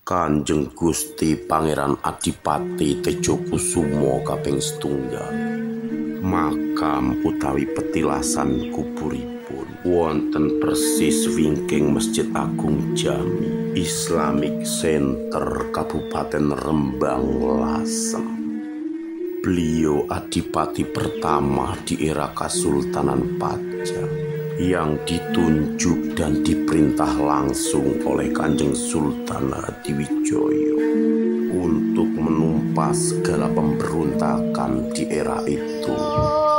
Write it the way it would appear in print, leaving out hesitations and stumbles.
Kanjeng Gusti Pangeran Adipati Tejokusumo kaping 1. Makam utawi petilasan kuburipun wonten persis wingking Masjid Agung Jami Islamic Center Kabupaten Rembang, Lasem. Beliau adipati pertama di era Kesultanan Pajang yang ditunjuk dan diperintah langsung oleh Kanjeng Sultan Hadiwijoyo untuk menumpas segala pemberontakan di era itu.